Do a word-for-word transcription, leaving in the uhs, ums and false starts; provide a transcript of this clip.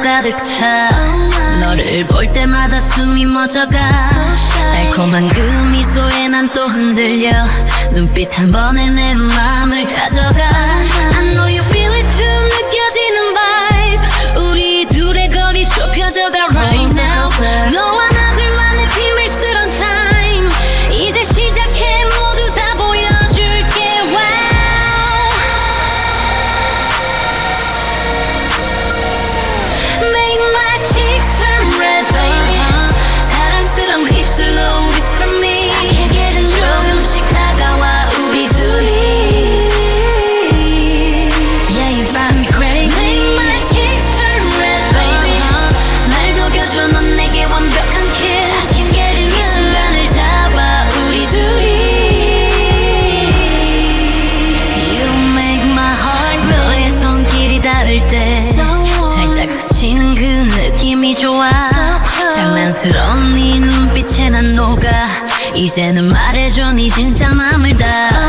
가득 차 너를 볼 때마다 숨이 멎어가 달콤한 그 미소에 난 또 흔들려 눈빛 한 번에 내 마음을 가져가 I know you feel it too 느껴지는 vibe 우리 둘의 거리 좁혀져가 right now 너와 나 둘만의 비밀스런 time 이제 시작해 모두 다 보여줄게 wow Make my cheeks turn red baby 사랑스러운 입술로 whisper me I can't get enough 조금씩 다가와 우리 둘이 Yeah you drive me crazy Make my cheeks turn red baby 날 녹여줘 넌 내게 완벽한 kiss I can't get enough 이 순간을 잡아 우리 둘이 You make my heart 너의 손길이 닿을 때 살짝 스치는 그 느낌이 좋아 장난스러운 네 눈빛에 난 녹아 이제는 말해줘 네 진짜 맘을 다